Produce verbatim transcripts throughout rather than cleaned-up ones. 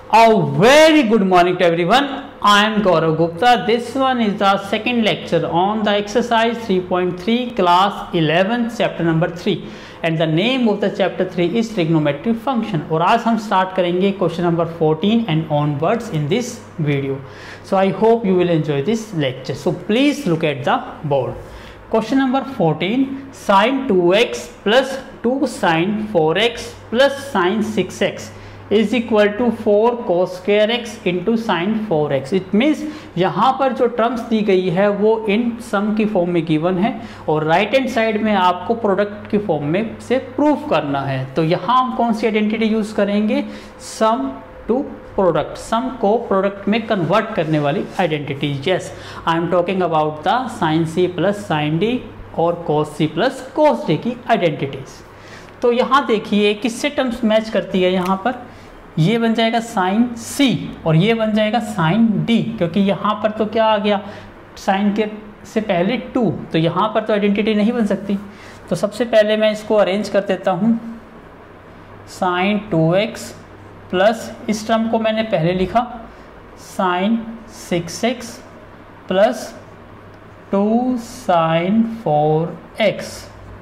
A very good morning to everyone. I am Gaurav Gupta. This one is the second lecture on the exercise three point three class eleven chapter number three and the name of the chapter three is trigonometric function. और आज हम start करेंगे question number fourteen and onwards in this video. So I hope you will enjoy this lecture. So please look at the board. Question number fourteen, sin two x plus two sin four x plus sin six x is equal to four cos square x into sine four x. It means यहाँ पर जो terms दी गई है वो इन सम की form में given है और राइट हैंड साइड में आपको प्रोडक्ट की फॉर्म में से प्रूफ करना है. तो यहाँ हम कौन सी आइडेंटिटी यूज करेंगे? सम टू प्रोडक्ट, सम को प्रोडक्ट में कन्वर्ट करने वाली identity. Yes, I am talking about the sine C plus sine d और कोस सी प्लस कोस डी की आइडेंटिटीज. तो यहाँ देखिए किससे टर्म्स मैच करती है. यहाँ पर ये बन जाएगा साइन सी और ये बन जाएगा साइन डी, क्योंकि यहाँ पर तो क्या आ गया, साइन के से पहले टू, तो यहाँ पर तो आइडेंटिटी नहीं बन सकती. तो सबसे पहले मैं इसको अरेंज कर देता हूँ. साइन टू एक्स प्लस इस टर्म को मैंने पहले लिखा sine six x plus two sine four x.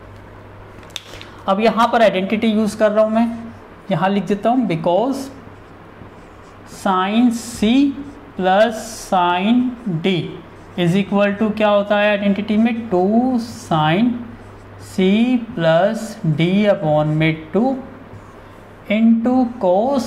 अब यहाँ पर आइडेंटिटी यूज़ कर रहा हूँ मैं, यहाँ लिख देता हूँ because sine C plus sine D is equal to क्या होता है आइडेंटिटी में, टू साइन सी प्लस डी अपॉन में टू इंटू कोस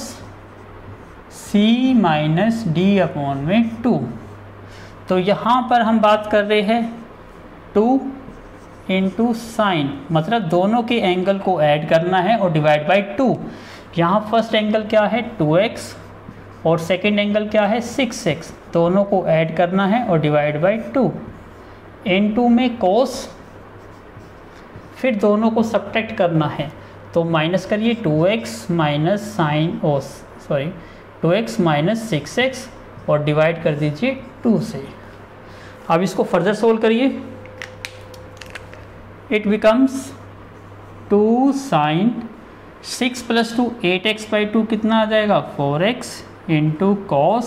सी माइनस डी अपॉन में टू. तो यहाँ पर हम बात कर रहे हैं टू इंटू साइन, मतलब दोनों के एंगल को ऐड करना है और डिवाइड बाई टू. यहाँ फर्स्ट एंगल क्या है टू एक्स और सेकंड एंगल क्या है सिक्स एक्स, दोनों को ऐड करना है और डिवाइड बाई टू. इनटू में कोस, फिर दोनों को सब्ट्रैक्ट करना है तो माइनस करिए two x minus sine oh sorry two x minus six x और डिवाइड कर दीजिए टू से. अब इसको फर्दर सोल्व करिए. It becomes two sine six plus two eight x by two कितना आ जाएगा four x into cos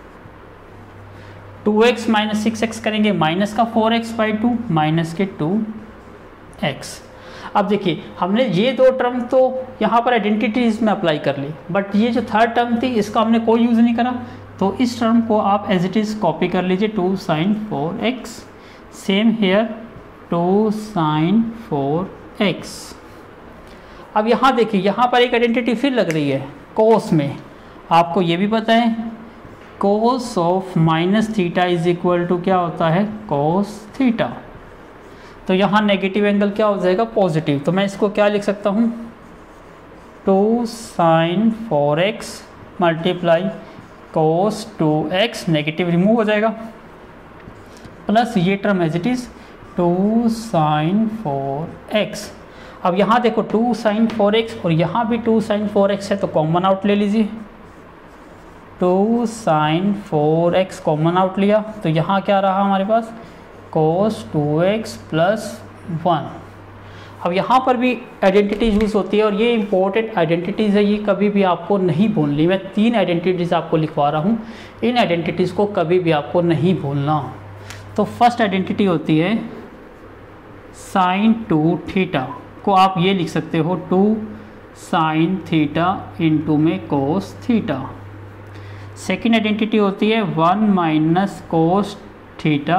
two x minus six x करेंगे माइनस का four x by two minus के टू एक्स. अब देखिए हमने ये दो टर्म तो यहाँ पर आइडेंटिटीज में अप्लाई कर ली, बट ये जो थर्ड टर्म थी इसका हमने कोई यूज़ नहीं करा. तो इस टर्म को आप एज इट इज़ कॉपी कर लीजिए, two sine four x. Same here two sine four x. अब यहाँ देखिए यहाँ पर एक आइडेंटिटी फिर लग रही है कोस में. आपको ये भी पता है cos of minus theta is equal to क्या होता है कोस थीटा. तो यहाँ नेगेटिव एंगल क्या हो जाएगा पॉजिटिव. तो मैं इसको क्या लिख सकता हूँ two sine four x multiply cos two x, negative remove हो जाएगा, प्लस ये term as it is two sine four x. अब यहाँ देखो टू साइन फोर एक्स और यहाँ भी टू साइन फोर एक्स है तो कॉमन आउट ले लीजिए. Two sine four x common out लिया तो यहाँ क्या रहा हमारे पास cos two x plus one. अब यहाँ पर भी आइडेंटिटीज यूज़ होती है और ये इंपॉर्टेंट आइडेंटिटीज़ है, ये कभी भी आपको नहीं भूलनी. मैं तीन आइडेंटिटीज़ आपको लिखवा रहा हूँ, इन आइडेंटिटीज़ को कभी भी आपको नहीं भूलना. तो फर्स्ट आइडेंटिटी होती है साइन टू थीटा, को आप ये लिख सकते हो टू साइन थीटा इंटू में कोस थीटा. सेकेंड आइडेंटिटी होती है one minus cos theta,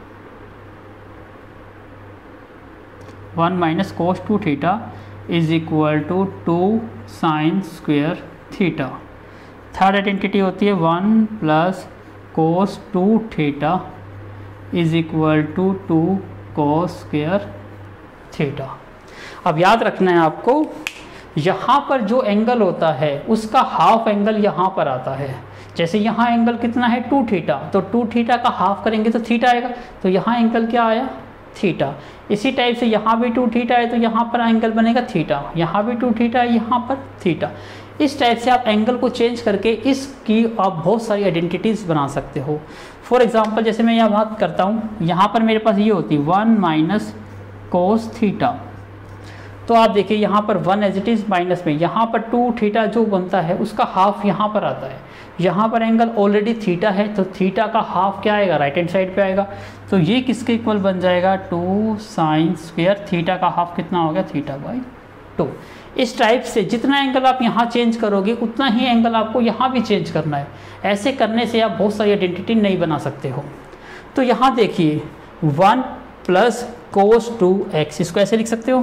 one minus cos two theta is equal to two sine square theta. Third identity होती है one plus cos two theta is equal to two cos square theta. अब याद रखना है आपको यहाँ पर जो एंगल होता है उसका हाफ एंगल यहाँ पर आता है. जैसे यहाँ एंगल कितना है टू थीटा, तो टू थीटा का हाफ करेंगे तो थीटा आएगा, तो यहाँ एंगल क्या आया थीटा. इसी टाइप से यहाँ भी टू थीटा है तो यहाँ पर एंगल बनेगा थीटा, यहाँ भी टू थीटा है यहाँ पर थीटा. इस टाइप से आप एंगल को चेंज करके इसकी आप बहुत सारी आइडेंटिटीज़ बना सकते हो. फॉर एग्जांपल जैसे मैं यहाँ बात करता हूँ, यहाँ पर मेरे पास ये होती वन माइनस कोस थीटा तो आप देखिए यहाँ पर one as it is minus में, यहाँ पर टू थीटा जो बनता है उसका हाफ यहाँ पर आता है। यहाँ पर एंगल ऑलरेडी थीटा है तो थीटा का हाफ क्या आएगा, राइट हैंड साइड पे आएगा। तो ये किसके इक्वल बन जाएगा, टू साइन स्क्वायर थीटा का हाफ कितना हो गया, थीटा बाई टू। इस टाइप से जितना एंगल आप यहाँ चेंज करोगे उतना ही एंगल आपको यहाँ भी चेंज करना है। ऐसे करने से आप बहुत सारी आइडेंटिटी नहीं बना सकते हो। तो यहाँ देखिए one plus cos two x, इसको ऐसे लिख सकते हो,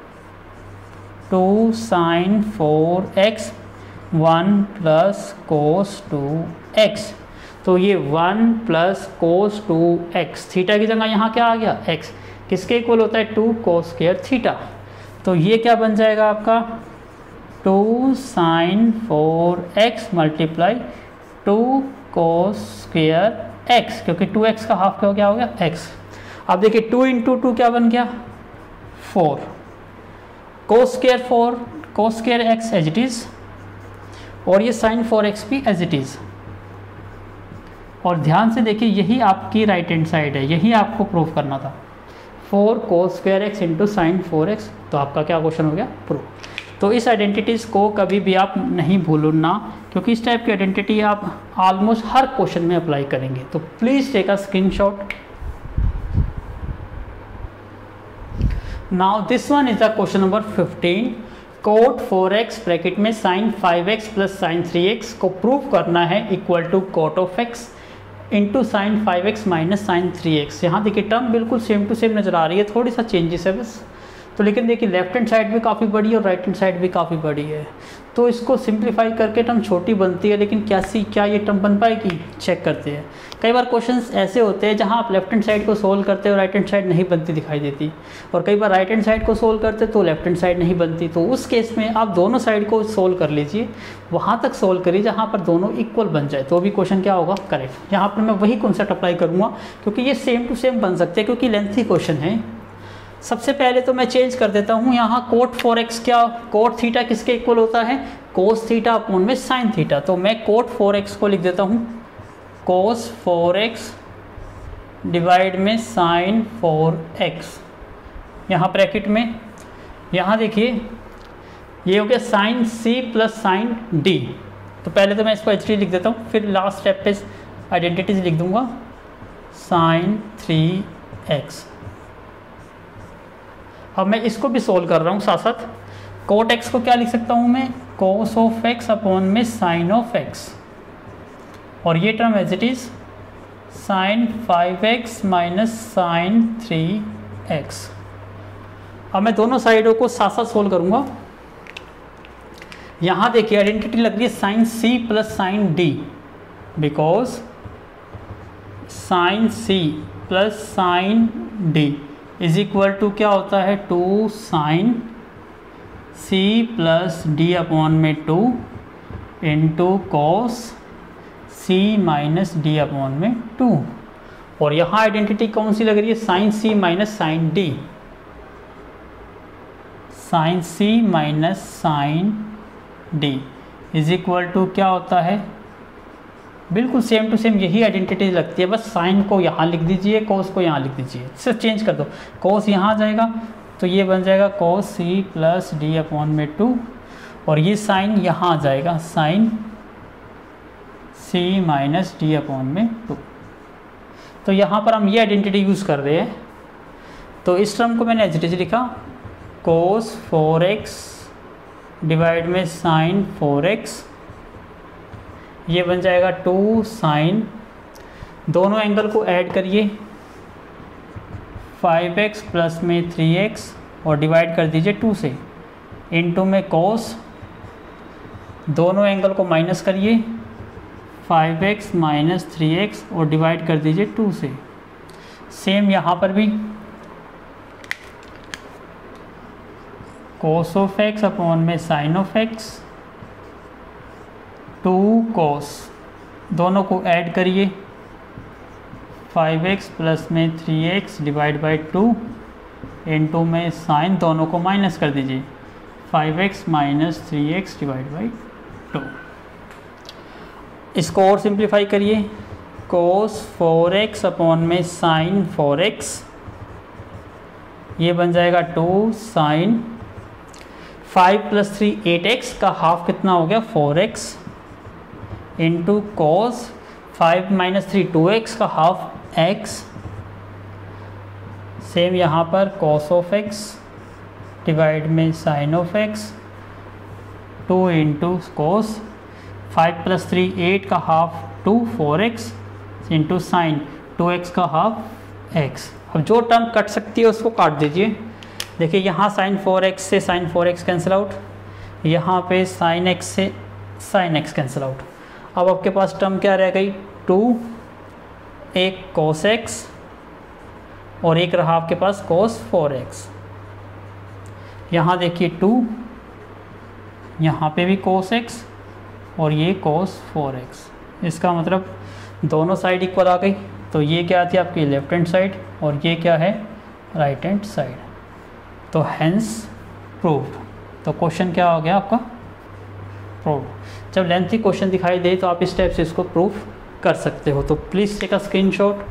two sine four x one plus cos two x. तो ये one plus cos two x, theta की जगह यहाँ क्या आ गया, एक्स, किसके इक्वल होता है, टू कोस स्क्वायर थीटा। तो ये क्या बन जाएगा आपका, two sine four x multiply two cos square x, क्योंकि टू एक्स का हाफ क्या हो गया, एक्स। अब देखिए टू इंटू टू क्या बन गया, four, cos square four, cos square x as it is, और ये साइन फोर एक्स भी एज इट इज़। और ध्यान से देखिए यही आपकी राइट हैंड साइड है, यही आपको प्रूफ करना था, four cos square x into sine four x. तो आपका क्या क्वेश्चन हो गया, प्रूफ। तो इस आइडेंटिटीज़ को कभी भी आप नहीं भूलना, क्योंकि इस टाइप की आइडेंटिटी आप ऑलमोस्ट हर क्वेश्चन में अप्लाई करेंगे। तो please take a screenshot. Now this one is the question number fifteen. Cot four x bracket में sine five x plus sine three x को प्रूव करना है equal to cot of x into sine five x minus sine three x. यहाँ देखिए term बिल्कुल same to same नज़र आ रही है, थोड़ी सा चेंजेस है बस। तो लेकिन देखिए लेफ्ट हैंड साइड भी काफ़ी बड़ी है और राइट हैंड साइड भी काफ़ी बड़ी है, तो इसको सिंप्लीफाई करके टर्म छोटी बनती है, लेकिन क्या सी क्या ये टर्म बन पाएगी, चेक करते हैं। कई बार क्वेश्चंस ऐसे होते हैं जहां आप लेफ्ट हैंड साइड को सोल्व करते हो राइट हैंड साइड नहीं बनती दिखाई देती, और कई बार राइट हैंड साइड को सोल्व करते तो लेफ्ट हैंड साइड नहीं बनती। तो उस केस में आप दोनों साइड को सोल्व कर लीजिए, वहाँ तक सोल्व करिए जहाँ पर दोनों इक्वल बन जाए, तो भी क्वेश्चन क्या होगा, करेक्ट। यहाँ पर मैं वही कॉन्सेप्ट अप्लाई करूँगा क्योंकि ये सेम टू सेम बन सकते हैं, क्योंकि लेंथी क्वेश्चन है। सबसे पहले तो मैं चेंज कर देता हूँ, यहाँ कोट फोर एक्स क्या, कोट थीटा किसके इक्वल होता है, कोस थीटा अपॉन में साइन थीटा। तो मैं कोट फोर एक्स को लिख देता हूँ कोस फोर एक्स डिवाइड में साइन फोर एक्स, यहाँ ब्रैकेट में। यहाँ देखिए ये हो गया साइन सी प्लस साइन डी। तो पहले तो मैं इसको एच डी लिख देता हूँ, फिर लास्ट स्टेप पे आइडेंटिटीज लिख दूँगा, साइन थ्री एक्स। अब मैं इसको भी सोल्व कर रहा हूँ साथ साथ। कोट एक्स को क्या लिख सकता हूँ मैं, कोस ऑफ एक्स अपॉन में साइन ऑफ एक्स, और ये term as it is sine five x minus sine three x. अब मैं दोनों साइडों को साथ साथ सोल्व करूँगा। यहाँ देखिए आइडेंटिटी लग रही है sine C plus sine d, because sine C plus sine D is equal to क्या होता है, टू साइन सी प्लस डी अपॉन में टू इंटू कॉस सी माइनस डी अपॉन में टू। और यहाँ आइडेंटिटी कौन सी लग रही है, sine C minus sine D, sine C minus sine D is equal to क्या होता है, बिल्कुल सेम टू सेम यही आइडेंटिटी लगती है, बस साइन को यहाँ लिख दीजिए, कोस को यहाँ लिख दीजिए, सिर्फ चेंज कर दो, कोस यहाँ आ जाएगा तो ये बन जाएगा कोस सी प्लस डी अपॉन में टू, और ये साइन यहाँ आ जाएगा साइन सी माइनस डी अपॉन में टू। तो यहाँ पर हम ये आइडेंटिटी यूज़ कर रहे हैं। तो इस टर्म को मैंने एज इट इज लिखा, कोस फोर एक्स डिवाइड में साइन फोर एक्स, ये बन जाएगा टू साइन, दोनों एंगल को ऐड करिए, फाइव एक्स प्लस में थ्री एक्स और डिवाइड कर दीजिए टू से, इनटू में कोस, दोनों एंगल को माइनस करिए, five x minus three x और डिवाइड कर दीजिए टू से। सेम यहाँ पर भी कोस ऑफ एक्स अपॉन में sine of x, two cos, दोनों को ऐड करिए, फाइव एक्स प्लस में three x divide by two into में साइन, दोनों को माइनस कर दीजिए, five x minus three x divide by two. इसको और सिंप्लीफाई करिए, कोस फोर एक्स अपॉन में साइन फोर एक्स, ये बन जाएगा two sine five plus three eight x का हाफ कितना हो गया four x into cos five minus three two x का हाफ एक्स, सेम यहाँ पर कॉस ऑफ एक्स डिवाइड में sine of x two into cos five plus three eight का half two four x into sine two x का half x. अब जो term cut सकती है उसको काट दीजिए। देखिए यहाँ साइन फोर एक्स से sine four x cancel out, यहाँ पे साइन एक्स से साइन एक्स कैंसिल आउट। अब आपके पास टर्म क्या रह गई, टू, एक कोस एक्स और एक रहा आपके पास कोस फोर एक्स। यहाँ देखिए टू, यहाँ पे भी कोस एक्स और ये कोस फोर एक्स। इसका मतलब दोनों साइड इक्वल आ गई, तो ये क्या आती है आपकी लेफ्ट हैंड साइड और ये क्या है राइट हैंड साइड। तो हैंस प्रूव्ड। तो क्वेश्चन क्या हो गया आपका प्रूव्ड। जब लेंथी क्वेश्चन दिखाई दे तो आप इस टाइप से इसको प्रूव कर सकते हो। तो please take a screenshot.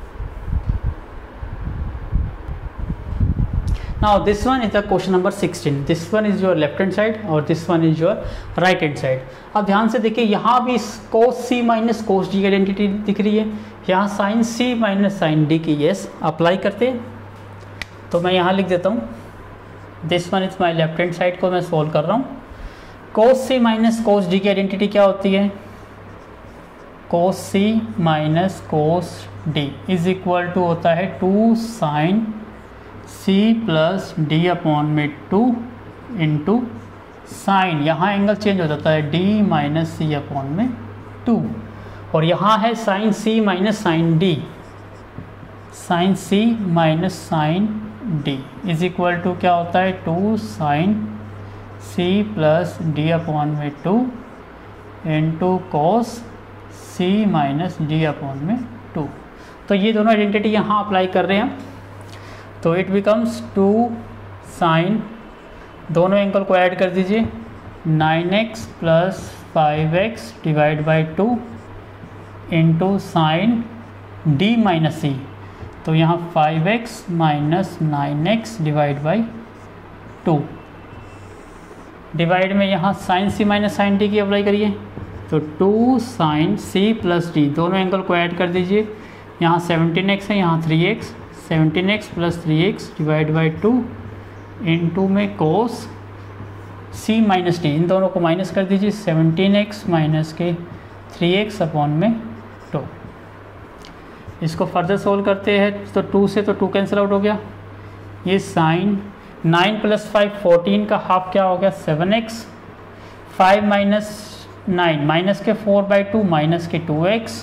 Now this one is the question number sixteen. This one is your left hand side और this one is your right hand side. अब ध्यान से देखिए यहाँ भी cos c minus cos d की identity दिख रही है, यहाँ sin c minus sin d की यस अप्लाई करते हैं। तो मैं यहाँ लिख देता हूँ this one is my left hand side को मैं सोल्व कर रहा हूँ। cos c minus cos d की आइडेंटिटी क्या होती है, cos c minus cos d is equal to होता है two sine c plus D upon में टू इंटू साइन, यहाँ एंगल चेंज हो जाता है d माइनस सी अपॉन में टू, और यहाँ है sine c minus sine d, sine c minus sine d is equal to क्या होता है two sine c plus D upon में two into cos c minus D upon में टू। तो ये दोनों आइडेंटिटी यहाँ अप्लाई कर रहे हैं, तो इट बिकम्स टू साइन, दोनों एंगल को ऐड कर दीजिए, nine x plus five x divide by two into sine d minus c, तो यहाँ five x minus nine x divide by two, divide में यहाँ साइन सी माइनस साइन डी की apply करिए, तो टू साइन सी प्लस डी, दोनों angle को add कर दीजिए, यहाँ सेवनटीन एक्स है यहाँ three x, seventeen x plus three x divide by two into में कोस सी माइनस डी, इन दोनों को माइनस कर दीजिए, सेवनटीन एक्स माइनस के थ्री एक्स अपॉन में टू। इसको फर्दर सोल्व करते हैं तो टू से तो टू कैंसिल आउट हो गया, ये sine nine plus five fourteen का हाफ क्या हो गया seven x, five minus nine minus के फोर बाई टू माइनस के two x,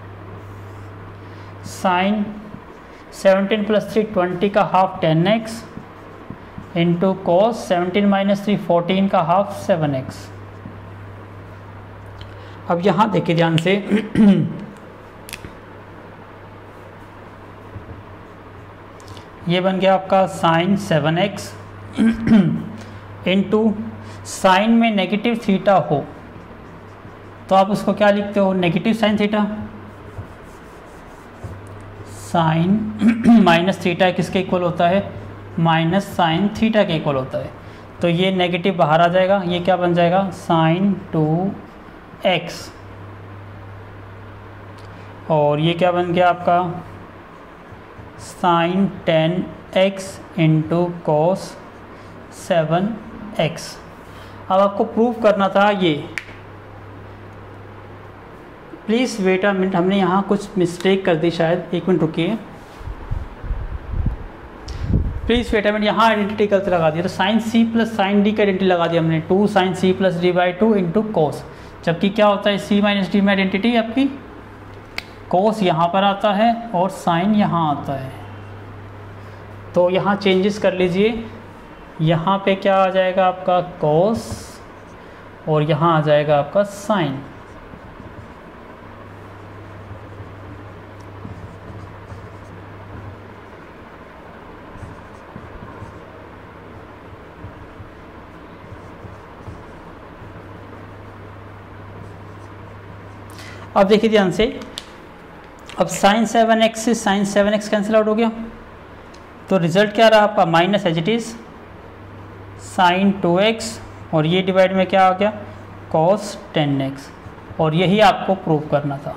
sine seventeen plus three twenty का half ten x into cos seventeen minus three fourteen का half seven x. अब यहाँ देखिए ध्यान से ये बन गया आपका sine seven x into sine में नेगेटिव थीटा हो तो आप उसको क्या लिखते हो negative sine theta, sine minus theta किसके इक्वल होता है माइनस साइन थीटा के इक्वल होता है, तो ये नेगेटिव बाहर आ जाएगा, ये क्या बन जाएगा साइन टू एक्स, और ये क्या बन गया आपका sine ten x into cos seven x. अब आपको प्रूव करना था ये, प्लीज़ वेट अ मिनट, हमने यहाँ कुछ मिस्टेक कर दी शायद, एक मिनट रुकिए, प्लीज़ वेट अ मिनट, यहाँ आइडेंटिटी गलत लगा दिया, तो साइन सी प्लस साइन डी का आइडेंटिटी लगा दिया हमने, two sine C plus D by two into cos, जबकि क्या होता है सी माइनस डी में आइडेंटिटी आपकी कोस यहाँ पर आता है और साइन यहाँ आता है, तो यहाँ चेंजेस कर लीजिए, यहाँ पे क्या आ जाएगा आपका कोस और यहाँ आ जाएगा आपका साइन। अब देखिए ध्यान से, अब साइन सेवन एक्स से sine seven x cancel out हो गया, तो रिजल्ट क्या रहा आपका minus H it is sine two x और ये डिवाइड में क्या आ गया कॉस टेन एक्स, और यही आपको प्रूव करना था।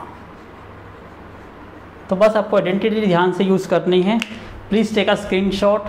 तो बस आपको आइडेंटिटी ध्यान से यूज़ करनी है। Please take a screenshot.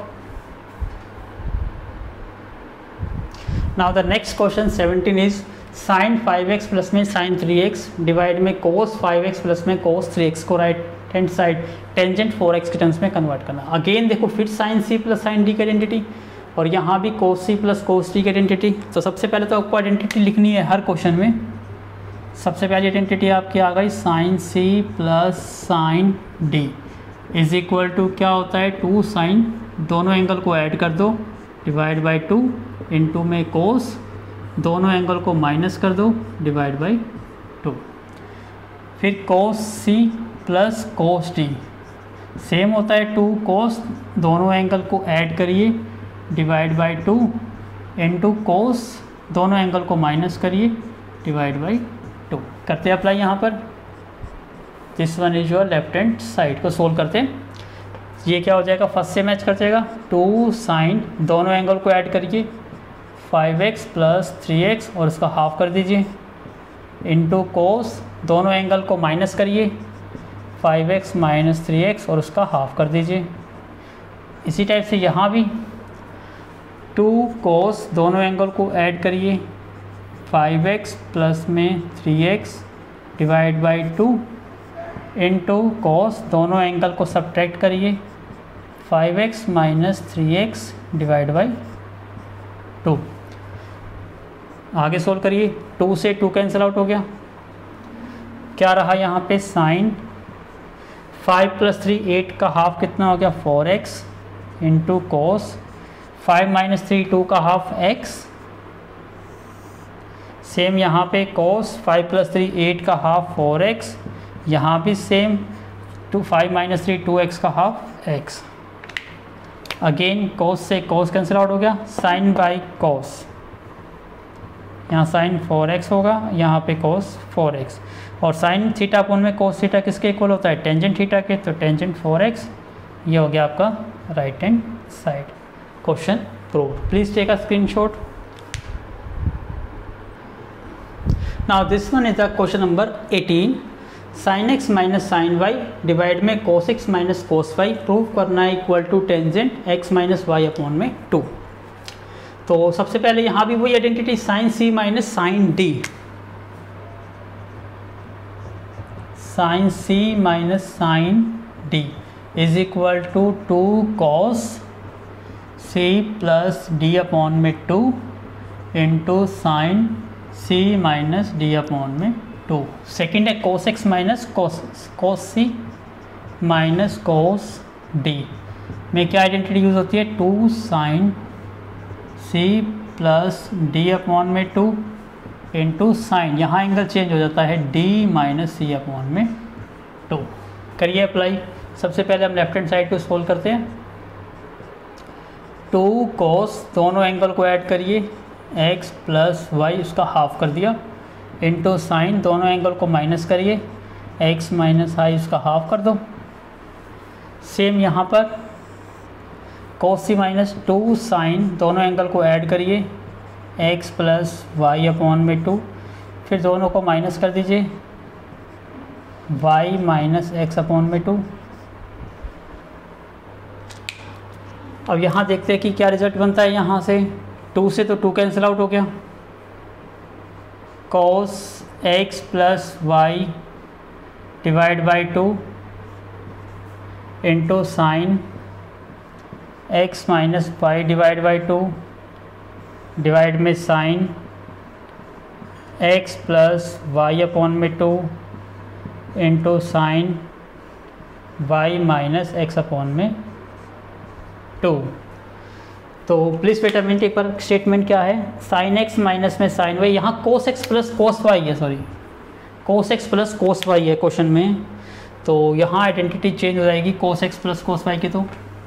Now the next question seventeen is sine five x plus में साइन थ्री एक्स डिवाइड में कोस फाइव एक्स प्लस में कोस थ्री एक्स को right hand side tangent four x के terms में convert करना। Again देखो फिर sine सी plus sine D की आइडेंटिटी, और यहाँ भी कोस सी प्लस कोस डी की आइडेंटिटी। तो सबसे पहले तो आपको आइडेंटिटी लिखनी है हर क्वेश्चन में। सबसे पहली आइडेंटिटी आपकी आ गई sine C plus sine D is equal to क्या होता है टू साइन, दोनों एंगल को ऐड कर दो डिवाइड बाई टू, इंटू में कोस, दोनों एंगल को माइनस कर दो डिवाइड बाई टू। फिर कोस सी प्लस कोस डी सेम होता है टू कोस, दोनों एंगल को ऐड करिए divide by two, into cos, दोनों एंगल को माइनस करिए डिवाइड बाई टू। करते हैं अप्लाई यहाँ पर। This one is your left hand side को सोल्व करते हैं। ये क्या हो जाएगा फर्स्ट से मैच कर जाएगा टू साइन, दोनों एंगल को ऐड करिए five x plus three x और इसका हाफ कर दीजिए, इंटू कोस, दोनों एंगल को माइनस करिए five x minus three x और उसका हाफ कर दीजिए। इसी टाइप से यहाँ भी टू कोस, दोनों एंगल को ऐड करिए फाइव एक्स प्लस में three x divide by two, into cos, दोनों एंगल को सब्ट्रैक्ट करिए five x minus three x divide by two. आगे सोल्व करिए, टू से टू कैंसिल आउट हो गया, क्या रहा यहाँ पे sine five plus three eight का हाफ कितना हो गया four x, into cos five minus three two का हाफ एक्स, सेम यहाँ पे cos five plus three eight का हाफ फोर एक्स, यहाँ भी same two five minus three two x का हाफ एक्स। अगेन कोस से कोस कैंसिल आउट हो गया, साइन बाई कोस, यहाँ साइन फोर एक्स होगा, यहाँ पे कोस फोर एक्स, और साइन थीटा अपॉन में कोस थीटा किसके इक्वल होता है टेंजेंट थीटा के, तो टेंजेंट फोर एक्स। ये हो गया आपका right hand side. Question proved. Please take a screenshot. Now this one is the question number eighteen. Sine x minus sine y divide में cos x minus cos y prove करना है equal to tangent x minus y upon में two. तो सबसे पहले यहाँ भी वही identity sine C minus sine D, sine C minus sine D is equal to two cos C plus D upon में टू इंटू साइन सी minus D upon में two. Second है cos x minus cos cos सी minus cos D में क्या identity use होती है two sine सी plus D upon में two into sine, यहाँ angle change हो जाता है डी माइनस सी अपॉन में टू। करिए अप्लाई। सबसे पहले हम लेफ्ट हैंड साइड को सोल्व करते हैं। टू कोस, दोनों एंगल को ऐड करिए एक्स प्लस वाई, उसका हाफ कर दिया, इंटू साइन, दोनों एंगल को माइनस करिए एक्स माइनस आई, उसका हाफ कर दो। सेम यहाँ पर कोस सी माइनस टू साइन, दोनों एंगल को ऐड करिए एक्स प्लस वाई अपॉन में टू, फिर दोनों को माइनस कर दीजिए वाई माइनस एक्स अपॉन में टू। अब यहाँ देखते हैं कि क्या रिजल्ट बनता है। यहाँ से टू से तो टू कैंसिल आउट हो गया, cos x plus y divide by two into sine x minus y divide by two divide में sine x plus y upon में two into sine y minus x upon में two. तो please wait a minute, एक बार statement क्या है। Sine x minus में sine y, यहाँ cos x plus cos y है, sorry cos x plus cos y है क्वेश्चन में, तो यहाँ आइडेंटिटी चेंज हो जाएगी cos x plus cos y की। तो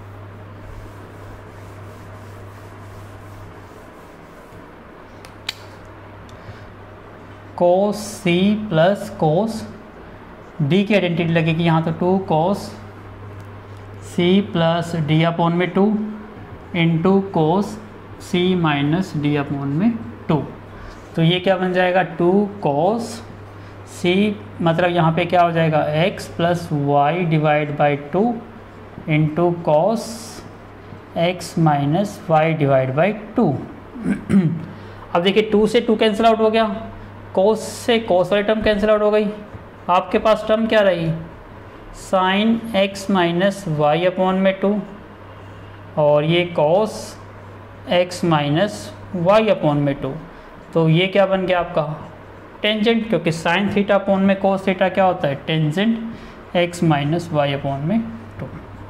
कोस सी प्लस कोस डी की आइडेंटिटी लगेगी यहाँ, तो टू कोस सी प्लस डी अपॉन में टू इंटू कोस सी माइनस डी अपॉन में टू। तो ये क्या बन जाएगा, टू कॉस सी, मतलब यहाँ पे क्या हो जाएगा x plus y divide by two into cos x minus y divide by two. अब देखिए टू से टू कैंसिल आउट हो गया, कॉस से कॉस वाली टर्म कैंसिल आउट हो गई, आपके पास टर्म क्या रही, sine x minus y upon में टू, और ये cos x minus y upon में टू। तो ये क्या बन गया आपका टेंजेंट, क्योंकि साइन थीटा अपॉन में कोस थीटा क्या होता है, tangent x minus y upon में टू।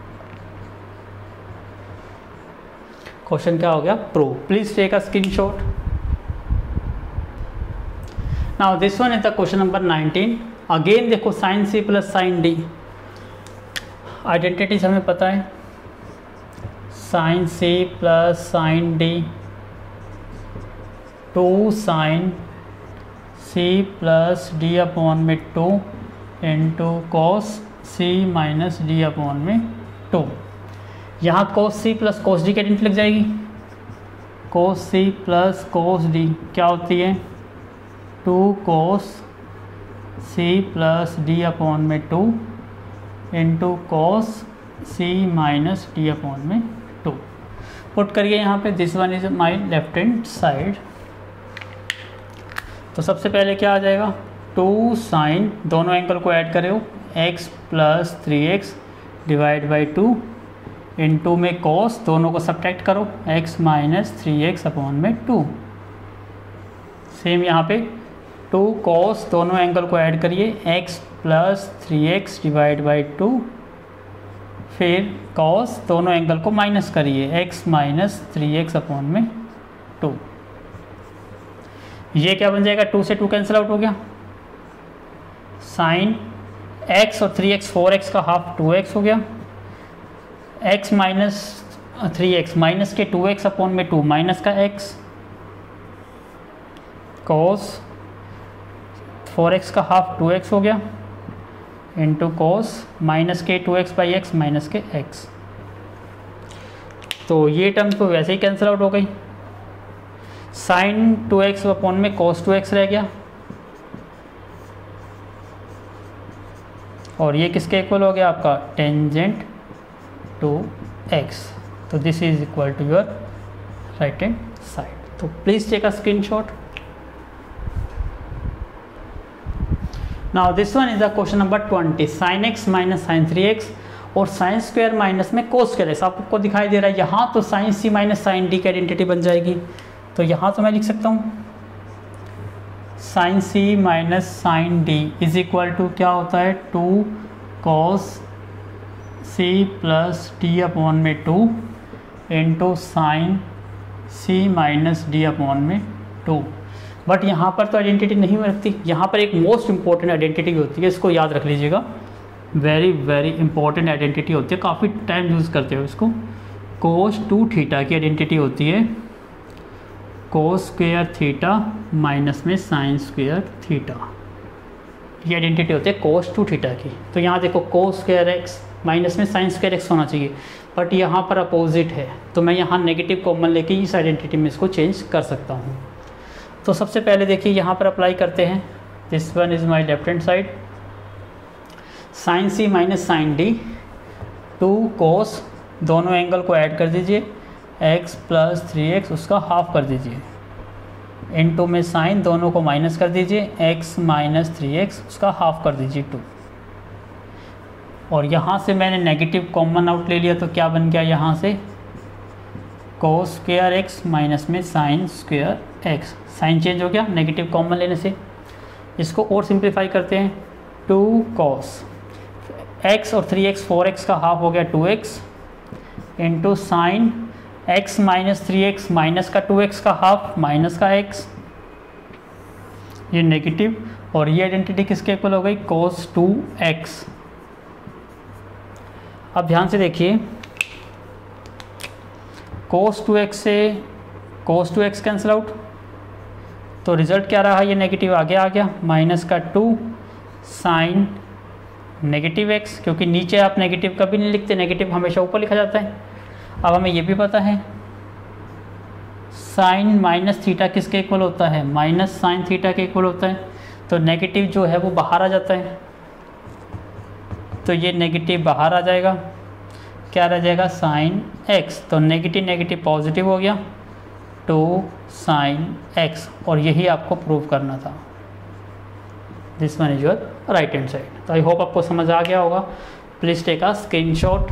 क्वेश्चन क्या हो गया, prove. Please take a screenshot. Now this one is the question number nineteen. Again देखो साइन सी प्लस साइन डी, आइडेंटिटीज हमें पता है, साइन सी plus sine D, two sine सी plus D upon में two into cos सी minus D upon में two. यहाँ cos C plus cos D की identity लग जाएगी, cos C plus cos D क्या होती है, two cos C plus D upon में टू इंटू कॉस सी माइनस डी अपॉन में टू। पुट करिए यहाँ पे, this one is my left hand side. तो सबसे पहले क्या आ जाएगा, टू साइन, दोनों एंगल को ऐड करे हो, x plus three x divide by two into में कॉस, दोनों को सब्ट्रैक्ट करो, x minus three x upon में टू। सेम यहाँ पे टू कॉस, दोनों एंगल को ऐड करिए, x plus three x divide by two, फिर कॉस, दोनों एंगल को माइनस करिए, x minus three x upon में टू। ये क्या बन जाएगा, टू से टू कैंसिल आउट हो गया, साइन एक्स और थ्री एक्स, फोर एक्स का हाफ टू एक्स हो गया, x minus three x minus के टू एक्स अपॉन में टू माइनस का एक्स, कॉस फोर एक्स का हाफ टू एक्स हो गया इंटू कॉस माइनस के two x by x minus के एक्स। तो ये टर्म तो वैसे ही कैंसिल आउट हो गई, साइन टू एक्स अपॉन में कॉस टू एक्स रह गया, और ये किसके इक्वल हो गया आपका, टेंजेंट टू एक्स। तो this is equal to your right hand side. तो please take a screenshot. Now this one is the question number twenty, sine x minus sine three x और साइन स्क्वायर माइनस में cos square x. आपको दिखाई दे रहा है यहाँ तो sine सी minus sine D की आइडेंटिटी बन जाएगी। तो यहाँ तो मैं लिख सकता हूँ sine C minus sine D is equal to क्या होता है, two cos C plus D upon में टू इंटू साइन सी माइनस डी अपॉन में टू। बट यहाँ पर तो आइडेंटिटी नहीं रखती, यहाँ पर एक मोस्ट इंपॉर्टेंट आइडेंटिटी होती है, इसको याद रख लीजिएगा, वेरी वेरी इंपॉर्टेंट आइडेंटिटी होती है, काफ़ी टाइम यूज़ करते हो इसको। कोस टू थीटा की आइडेंटिटी होती है, कोस स्क्वेयर थीटा माइनस में साइन स्क्वेयर थीटा, ये आइडेंटिटी होती है कोस टू थीटा की। तो यहाँ देखो कोस स्क्वेयर एक्स माइनस में साइन स्क्वेयर एक्स होना चाहिए, बट यहाँ पर अपोजिट है, तो मैं यहाँ नेगेटिव कॉमन लेके इस आइडेंटिटी में इसको चेंज कर सकता हूँ। तो सबसे पहले देखिए यहाँ पर अप्लाई करते हैं, this one is my left hand side, sine C minus sine D, two cos, दोनों एंगल को ऐड कर दीजिए, x प्लस थ्री एक्स उसका हाफ कर दीजिए, इनटू में साइन, दोनों को माइनस कर दीजिए, x माइनस थ्री एक्स उसका हाफ कर दीजिए टू। और यहाँ से मैंने नेगेटिव कॉमन आउट ले लिया, तो क्या बन गया यहाँ से, कोस स्क्वेयर एक्स माइनस में sine square x, sine change हो गया नेगेटिव कॉमन लेने से। इसको और सिंप्लीफाई करते हैं, टू कॉस एक्स और थ्री एक्स, फोर एक्स का हाफ हो गया two x into sine x minus three x minus का टू एक्स का हाफ माइनस का x, ये नेगेटिव, और ये आइडेंटिटी किसके इक्वल हो गई, कोस टू एक्स। अब ध्यान से देखिए, कोस टू एक्स से cos two x cancel out, तो रिजल्ट क्या रहा, ये नेगेटिव आगे आ गया, माइनस का टू साइन नेगेटिव एक्स, क्योंकि नीचे आप नेगेटिव कभी नहीं लिखते, नेगेटिव हमेशा ऊपर लिखा जाता है। अब हमें ये भी पता है साइन माइनस थीटा किसके इक्वल होता है, माइनस साइन थीटा के इक्वल होता है। तो नेगेटिव जो है वो बाहर आ जाता है, तो ये नेगेटिव बाहर आ जाएगा, क्या रह जाएगा साइन एक्स। तो नेगेटिव नेगेटिव पॉजिटिव हो गया, टू साइन एक्स, और यही आपको प्रूव करना था। This one is your right hand side. तो आई होप आपको समझ आ गया होगा। Please take a screenshot.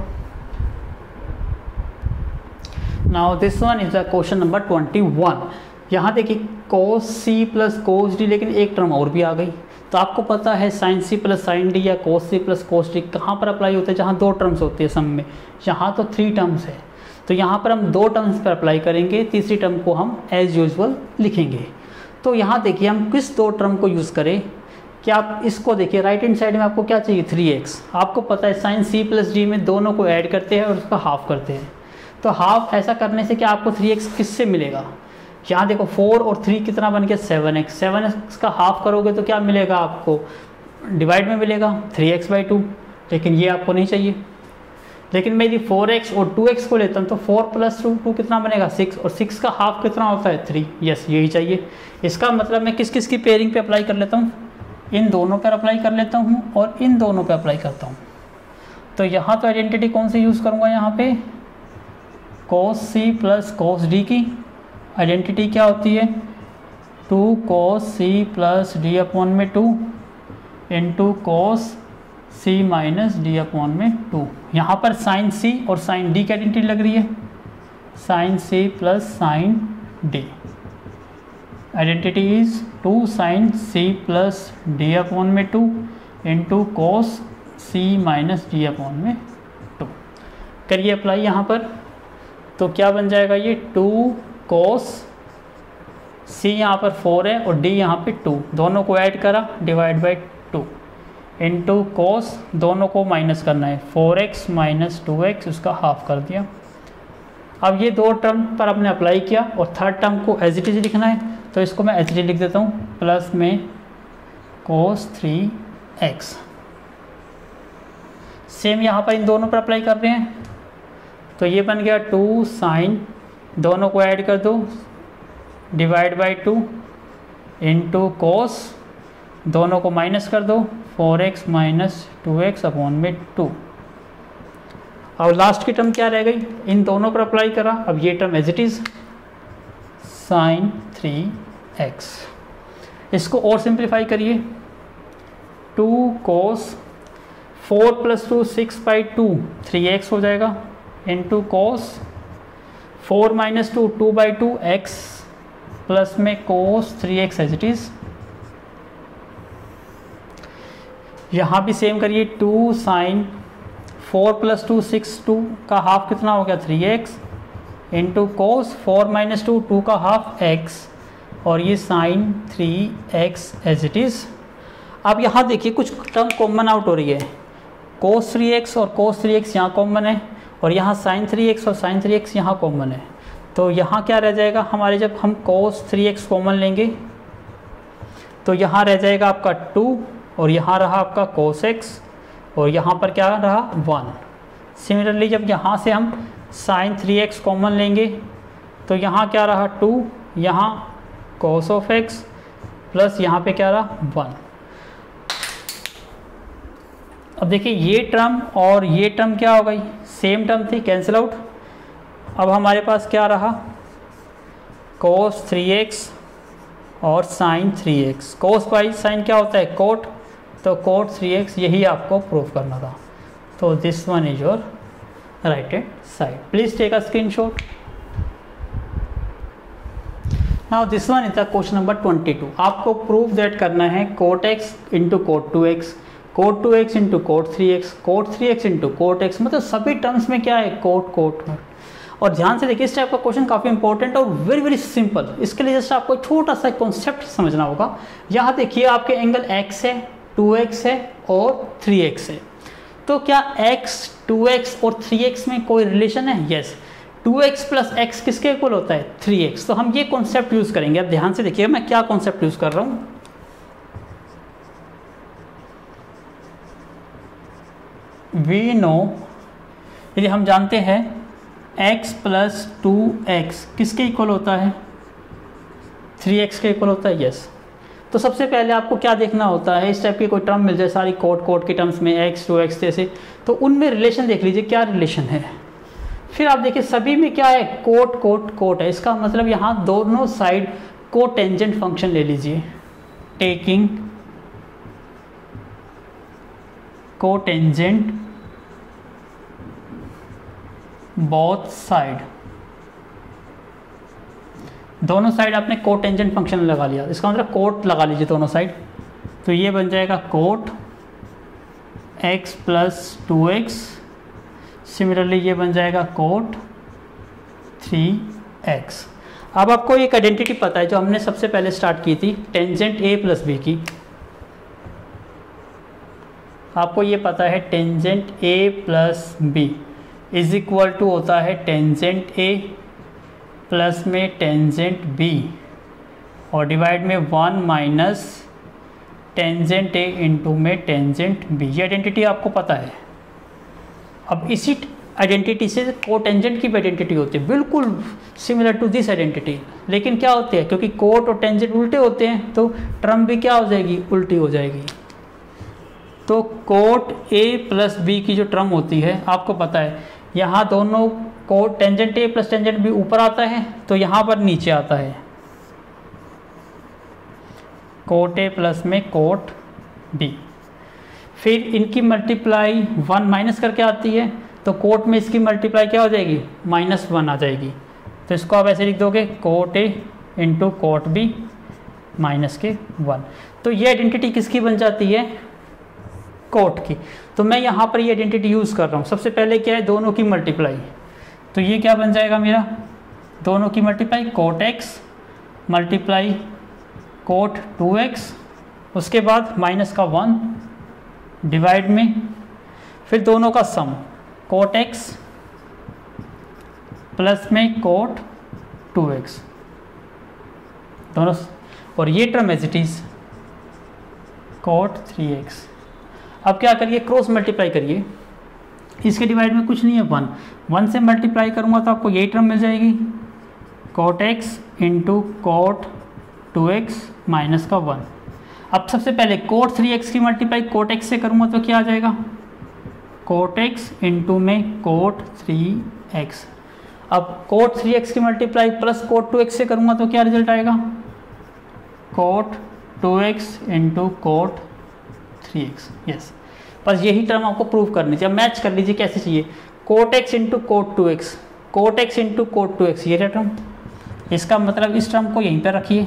Now this one is the question number twenty one. यहाँ देखिए कोस सी प्लस कोस डी, लेकिन एक टर्म और भी आ गई। तो आपको पता है साइन सी प्लस साइन डी या कोस सी प्लस कोस डी कहाँ पर अप्लाई होते हैं, जहाँ दो टर्म्स होती है सम में। यहाँ तो थ्री टर्म्स है, तो यहाँ पर हम दो टर्म्स पर अप्लाई करेंगे, तीसरी टर्म को हम एज यूजुअल लिखेंगे। तो यहाँ देखिए हम किस दो टर्म को यूज़ करें, कि आप इसको देखिए राइट हैंड साइड में आपको क्या चाहिए, थ्री एक्स। आपको पता है साइन सी प्लस डी में दोनों को ऐड करते हैं और उसका हाफ करते हैं। तो हाफ ऐसा करने से क्या आपको थ्री एक्स किससे मिलेगा, यहाँ देखो फोर और थ्री कितना बन गया, सेवन एक्स। सेवन एक्स का हाफ करोगे तो क्या मिलेगा आपको, डिवाइड में मिलेगा थ्री एक्स बाई टू। लेकिन ये आपको नहीं चाहिए। लेकिन मैं यदि फोर एक्स और टू एक्स को लेता हूँ तो फोर प्लस टू टू कितना बनेगा, सिक्स, और सिक्स का हाफ कितना होता है, थ्री। यस यही चाहिए। इसका मतलब मैं किस किस की पेयरिंग पे अप्लाई कर लेता हूँ, इन दोनों पर अप्लाई कर लेता हूँ और इन दोनों पर अप्लाई करता हूँ। तो यहाँ तो आइडेंटिटी कौन सी यूज़ करूँगा, यहाँ पे कोस सी प्लस कोस डी की आइडेंटिटी क्या होती है, टू कोस सी प्लस डी अपॉन में टू इंटू कोस सी माइनस डी अपॉन में टू। यहाँ पर साइन सी और साइन डी की आइडेंटिटी लग रही है, sine C plus sine D. Identity is two sine C plus D upon में टू इंटू कोस सी माइनस डी अपॉन में टू। करिए अप्लाई यहाँ पर, तो क्या बन जाएगा ये, टू कोस सी यहाँ पर फोर है और डी यहाँ पे टू, दोनों को ऐड करा divide by two into cos, दोनों को माइनस करना है, four x minus two x, उसका हाफ कर दिया। अब ये दो टर्म पर आपने अप्लाई किया और थर्ड टर्म को एज इट इज लिखना है, तो इसको मैं एज इट इज लिख देता हूँ, प्लस में कोस थ्री एक्स। सेम यहाँ पर इन दोनों पर अप्लाई कर रहे हैं, तो ये बन गया टू साइन, दोनों को ऐड कर दो divide by two into cos, दोनों को माइनस कर दो, four x minus two x upon में टू। और लास्ट की टर्म क्या रह गई, इन दोनों पर अप्लाई करा, अब ये term as it is sine three x. इसको और सिंप्लीफाई करिए, two cos four plus two six by two three x हो जाएगा into cos four minus two two by two x plus में cos three x as it is. यहाँ भी same करिए, two sine four plus two six, two का half कितना हो गया, three x into cos four minus two two का half x, और ये sine three x as it is. अब यहाँ देखिए कुछ टर्म कॉमन आउट हो रही है, कोस थ्री एक्स और कोस थ्री एक्स यहाँ कॉमन है, और यहाँ साइन थ्री एक्स और साइन थ्री एक्स यहाँ कॉमन है। तो यहाँ क्या रह जाएगा हमारे, जब हम कोस थ्री एक्स कॉमन लेंगे तो यहाँ रह जाएगा आपका टू, और यहाँ रहा आपका कोस एक्स, और यहाँ पर क्या रहा वन। सिमिलरली जब यहाँ से हम साइन थ्री एक्स कॉमन लेंगे तो यहाँ क्या रहा टू, यहाँ कोस ऑफ एक्स, प्लस यहाँ पे क्या रहा वन। अब देखिए ये टर्म और ये टर्म क्या हो गई, सेम टर्म थी, कैंसिल आउट। अब हमारे पास क्या रहा, कोस थ्री एक्स और sine three x. Cos by sine क्या होता है, कोट, तो कोट थ्री एक्स, यही आपको प्रूव करना था। तो this one is your right hand side. Please take a screenshot. Now this one is the question number twenty two. आपको प्रूफ दैट करना है cot x into cot two x, cot two x into cot three x, cot three x into cot x, मतलब सभी terms में क्या है coat coat. और ध्यान से देखिए इस टाइप का क्वेश्चन काफ़ी इंपॉर्टेंट और वेरी वेरी सिंपल। इसके लिए जस्ट आपको छोटा सा कॉन्सेप्ट समझना होगा। यहाँ देखिए आपके एंगल एक्स है, टू एक्स है और थ्री एक्स है। तो क्या x, टू एक्स और थ्री एक्स में कोई रिलेशन है? Yes, two x plus x किसके इक्वल होता है, थ्री एक्स। तो हम ये कॉन्सेप्ट यूज़ करेंगे। अब ध्यान से देखिए मैं क्या कॉन्सेप्ट यूज़ कर रहा हूँ। वी नो, यदि हम जानते हैं एक्स प्लस टू एक्स किसके इक्वल होता है, थ्री एक्स के इक्वल होता है, यस। तो सबसे पहले आपको क्या देखना होता है, इस टाइप की कोई टर्म मिल जाए सारी कोट कोट की टर्म्स में एक्स टू एक्स जैसे, तो उनमें रिलेशन देख लीजिए क्या रिलेशन है। फिर आप देखिए सभी में क्या है, कोट कोट कोट है, इसका मतलब यहाँ दोनों साइड को टेंजेंट फंक्शन ले लीजिए, टेकिंग को टेंजेंट बोथ साइड, दोनों साइड आपने कोट टेंजेंट फंक्शन लगा लिया, इसका मतलब कोट लगा लीजिए दोनों साइड, तो ये बन जाएगा cot x plus two x, similarly ये बन जाएगा कोट थ्री एक्स। अब आपको एक आइडेंटिटी पता है जो हमने सबसे पहले स्टार्ट की थी, टेंजेंट a प्लस बी की, आपको ये पता है tangent a plus B is equal to होता है टेंजेंट a प्लस में टेंजेंट b और डिवाइड में one minus tangent a into में टेंजेंट b, ये आइडेंटिटी आपको पता है। अब इसी आइडेंटिटी से कोटेंजेंट की भी आइडेंटिटी होती है, बिल्कुल सिमिलर टू दिस आइडेंटिटी, लेकिन क्या होती है क्योंकि कोट और टेंजेंट उल्टे होते हैं तो टर्म भी क्या हो जाएगी, उल्टी हो जाएगी। तो कोट a प्लस बी की जो टर्म होती है आपको पता है, यहाँ दोनों cot tangent a plus tangent b ऊपर आता है तो यहाँ पर नीचे आता है, कोट a प्लस में कोट b, फिर इनकी मल्टीप्लाई वन माइनस करके आती है तो कोट में इसकी मल्टीप्लाई क्या हो जाएगी, माइनस वन आ जाएगी, तो इसको आप ऐसे लिख दोगे cot a into cot b minus के वन। तो ये आइडेंटिटी किसकी बन जाती है, कोट की। तो मैं यहाँ पर ये आइडेंटिटी यूज़ कर रहा हूँ, सबसे पहले क्या है दोनों की मल्टीप्लाई, तो ये क्या बन जाएगा मेरा, दोनों की multiply cot x multiply cot two x, उसके बाद माइनस का वन डिवाइड में फिर दोनों का सम कोट x प्लस में कोट टू एक्स दोनों, और ये term as it is cot three x. अब क्या करिए, क्रॉस मल्टीप्लाई करिए, इसके डिवाइड में कुछ नहीं है वन, वन से मल्टीप्लाई करूँगा तो आपको यही टर्म मिल जाएगी cot x into cot two x minus का वन। अब सबसे पहले कोट थ्री एक्स की मल्टीप्लाई कोट एक्स से करूँगा तो क्या आ जाएगा, कोट एक्स इंटू में कोट थ्री एक्स। अब कोट थ्री एक्स की multiply plus cot two x से करूँगा तो क्या रिजल्ट आएगा, cot two x into cot three x, yes. बस यही टर्म आपको प्रूव करनी चाहिए। अब मैच कर लीजिए कैसे चाहिए, cot x into cot two x, cot x into cot two x, ये टर्म, इसका मतलब इस टर्म को यहीं पर रखिए।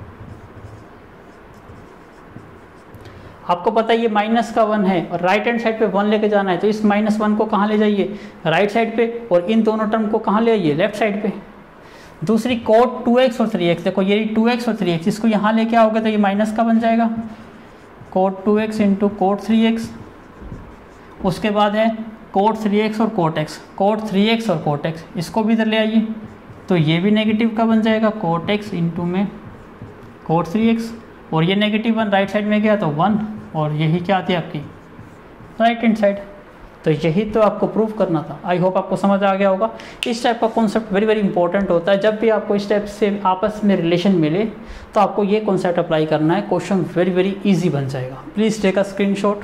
आपको पता है ये माइनस का वन है और राइट हैंड साइड पे वन लेके जाना है, तो इस माइनस वन को कहाँ ले जाइए, राइट साइड पे, और इन दोनों टर्म को कहाँ ले आइए, लेफ्ट साइड पे। दूसरी कोट टू एक्स और थ्री एक्स, देखो ये टू एक्स और थ्री एक्स, इसको यहाँ लेके आओगे तो ये माइनस का बन जाएगा, cot two x into cot three x. उसके बाद है कोट थ्री एक्स और cot x, cot three x और कोट एक्स, इसको भी इधर ले आइए तो ये भी नेगेटिव का बन जाएगा, कोट एक्स इंटू में कोट थ्री एक्स, और ये नेगेटिव वन राइट साइड में गया तो वन, और यही क्या आती है आपकी राइट हैंड साइड। तो यही तो आपको प्रूव करना था। आई होप आपको समझ आ गया होगा। इस टाइप का कॉन्सेप्ट वेरी वेरी इंपॉर्टेंट होता है, जब भी आपको इस टाइप से आपस में रिलेशन मिले तो आपको ये कॉन्सेप्ट अप्लाई करना है, क्वेश्चन वेरी वेरी इजी बन जाएगा। Please take a screenshot.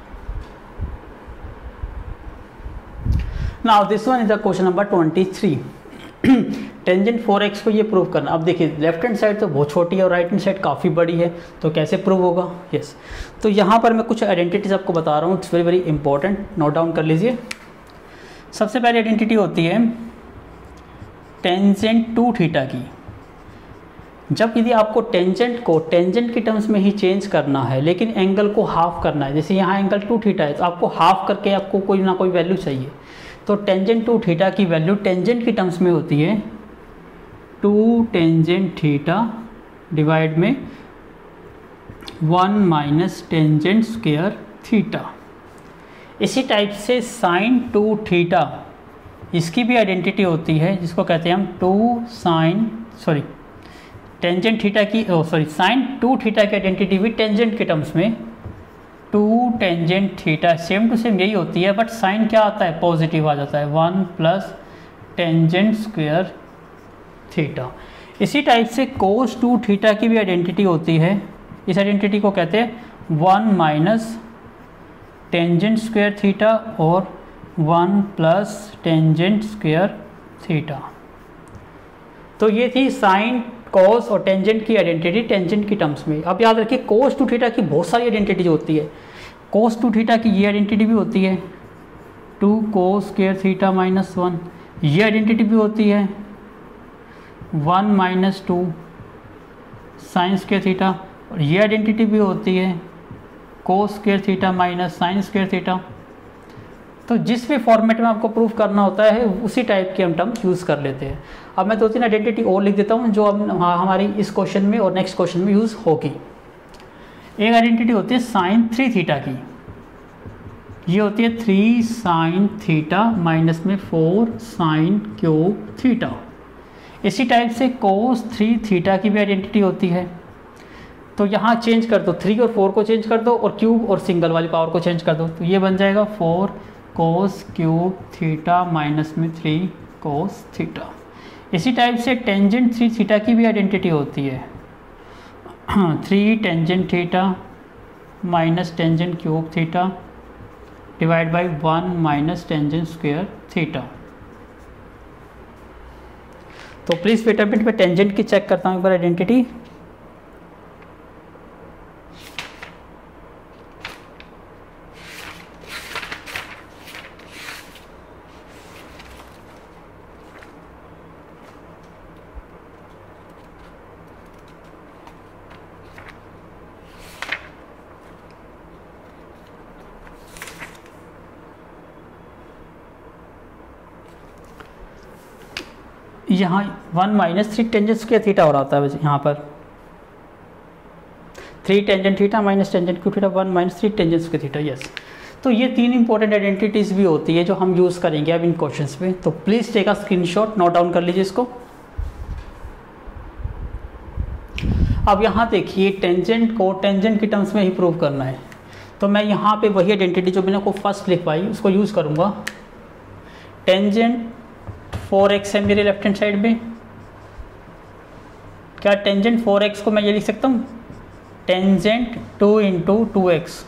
Now this one is the question number twenty three. Tangent four x को ये प्रूव करना। अब देखिए लेफ्ट हैंड साइड तो बहुत छोटी है और राइट हैंड साइड काफ़ी बड़ी है, तो कैसे प्रूव होगा। Yes yes. तो यहाँ पर मैं कुछ आइडेंटिटीज आपको बता रहा हूँ, it's very very important, note down कर लीजिए। सबसे पहले आइडेंटिटी होती है टेंजेंट टू थीटा की। जब यदि आपको टेंजेंट को टेंजेंट की टर्म्स में ही चेंज करना है लेकिन एंगल को हाफ करना है, जैसे यहाँ एंगल टू थीटा है तो आपको हाफ करके आपको कोई ना कोई वैल्यू चाहिए, तो टेंजेंट टू थीटा की वैल्यू टेंजेंट की टर्म्स में होती है टू टेंजेंट थीटा डिवाइड में one minus tangent square theta. इसी टाइप से साइन टू थीटा, इसकी भी आइडेंटिटी होती है जिसको कहते हैं हम two sine sorry tangent theta की oh sorry sine two theta की आइडेंटिटी भी टेंजेंट के टर्म्स में two tangent theta, same to same यही होती है, बट साइन क्या आता है पॉजिटिव आ जाता है, one plus tangent square theta. इसी टाइप से कोस टू थीटा की भी आइडेंटिटी होती है। इस आइडेंटिटी को कहते हैं one minus tangent square theta और one plus tangent square theta. तो ये थी साइन, कॉस और टेंजेंट की आइडेंटिटी टेंजेंट की टर्म्स में। अब याद रखिए कोस टू थीटा की बहुत सारी आइडेंटिटी होती है। कोस टू थीटा की ये आइडेंटिटी भी होती है, two cos square theta minus one. ये आइडेंटिटी भी होती है one minus two sine square theta. और ये आइडेंटिटी भी होती है cos square theta minus sine square theta. तो जिस भी फॉर्मेट में आपको प्रूफ करना होता है उसी टाइप के हम टर्म्स यूज़ कर लेते हैं। अब मैं दो तीन आइडेंटिटी और लिख देता हूँ जो अब हमारी इस क्वेश्चन में और नेक्स्ट क्वेश्चन में यूज़ होगी। एक आइडेंटिटी होती है साइन थ्री थीटा की, ये होती है थ्री साइन थीटा माइनस में फोर साइन क्यूब थीटा। इसी टाइप से कोस थ्री थीटा की भी आइडेंटिटी होती है। तो यहाँ चेंज कर दो, थ्री और फोर को चेंज कर दो और क्यूब और सिंगल वाली पावर को चेंज कर दो, तो ये बन जाएगा four cos cube theta minus में थ्री कोस थीटा। इसी टाइप से टेंजेंट थ्री थीटा की भी आइडेंटिटी होती है, three tangent theta minus tangent cube theta divide by one minus tangent square theta. तो प्लीज़ वेट अ मिनट, मैं tangent की चेक करता हूँ एक बार आइडेंटिटी। यहाँ one minus three tangent square theta हो रहा है यहाँ पर, three tangent theta minus tangent Q theta one minus three tangent square theta. Yes, तो ये तीन इंपॉर्टेंट आइडेंटिटीज़ भी होती है जो हम यूज़ करेंगे अब इन क्वेश्चंस में। तो please take a screenshot, note down कर लीजिए इसको। अब यहाँ देखिए टेंजेंट को टेंजेंट की टर्म्स में ही प्रूव करना है, तो मैं यहाँ पे वही आइडेंटिटी जो मैंने को फर्स्ट लिख पाई उसको यूज़ करूँगा। टेंजेंट फोर एक्स है मेरे लेफ्ट हैंड साइड में, क्या टेंजेंट फोर एक्स को मैं ये लिख सकता हूँ tangent two into two x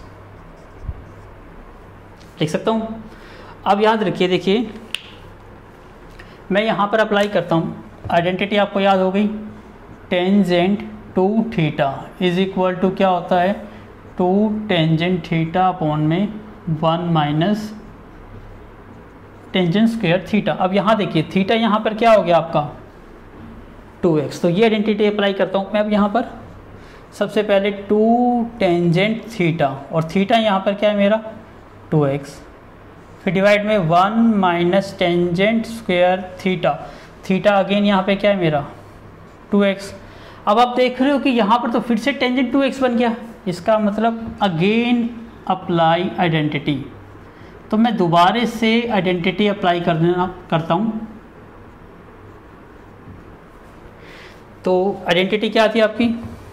लिख सकता हूँ। अब याद रखिए, देखिए मैं यहाँ पर अप्लाई करता हूँ, आइडेंटिटी आपको याद हो गई, tangent two theta is equal to क्या होता है टू टेंजेंट थीटा अपॉन में one minus tangent square theta. अब यहाँ देखिए थीटा यहाँ पर क्या हो गया आपका टू एक्स, तो ये आइडेंटिटी अप्लाई करता हूँ मैं अब यहाँ पर। सबसे पहले टू टेंजेंट थीटा और थीटा यहाँ पर क्या है मेरा टू एक्स, फिर डिवाइड में one minus tangent square theta, theta again यहाँ पे क्या है मेरा टू एक्स। अब आप देख रहे हो कि यहाँ पर तो फिर से टेंजेंट टू एक्स बन गया, इसका मतलब अगेन अप्लाई आइडेंटिटी। तो मैं दोबारा से आइडेंटिटी अप्लाई करना करता हूँ। तो आइडेंटिटी क्या आती है आपकी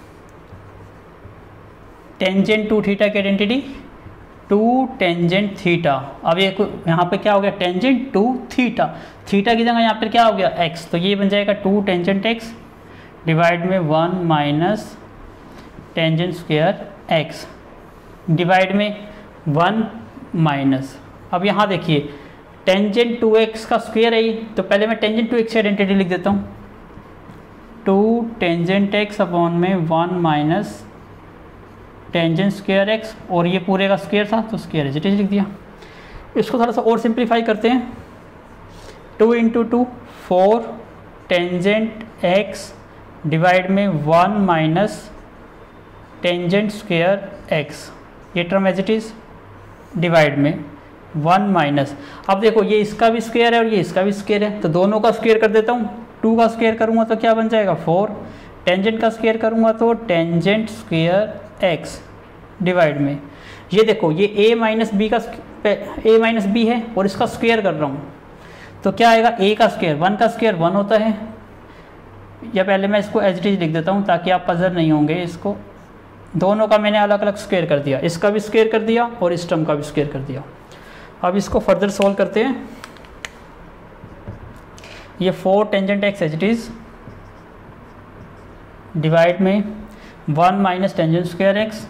टेंजेंट टू थीटा की आइडेंटिटी टू टेंजेंट थीटा। अब ये यहाँ पे क्या हो गया टेंजेंट टू थीटा, थीटा की जगह यहाँ पर क्या हो गया एक्स, तो ये बन जाएगा टू टेंजेंट एक्स डिवाइड में one minus tangent square x divide में वन माइनस। अब यहाँ देखिए टेंजेंट टू एक्स का स्क्वायर है, तो पहले मैं टेंजेंट टू एक्स की आइडेंटिटी लिख देता हूँ, टू टेंजेंट एक्स अपॉन में one minus tangent square x, और ये पूरे का स्क्वायर था तो स्क्वायर एज इट इज लिख दिया। इसको थोड़ा सा और सिंप्लीफाई करते हैं, two into two four tangent x divide में one minus tangent square x, ये term as it is divide में वन माइनस। अब देखो ये इसका भी स्क्वायर है और ये इसका भी स्क्वायर है, तो दोनों का स्क्वायर कर देता हूँ। टू का स्क्वायर करूँगा तो क्या बन जाएगा फोर, टेंजेंट का स्क्वायर करूँगा तो टेंजेंट स्क्वायर एक्स डिवाइड में ये देखो ये a माइनस बी का ए माइनस बी है और इसका स्क्वायर कर रहा हूँ, तो क्या आएगा a का स्क्वायर, वन का स्क्वायर वन होता है, या पहले मैं इसको एज इट इज लिख देता हूँ ताकि आप पजर नहीं होंगे। इसको दोनों का मैंने अलग अलग स्क्वायर कर दिया, इसका भी स्क्वायर कर दिया और इस टर्म का भी स्क्वायर कर दिया। अब इसको फर्दर सॉल्व करते हैं। ये four tangent x as it is divide में one minus tangent square x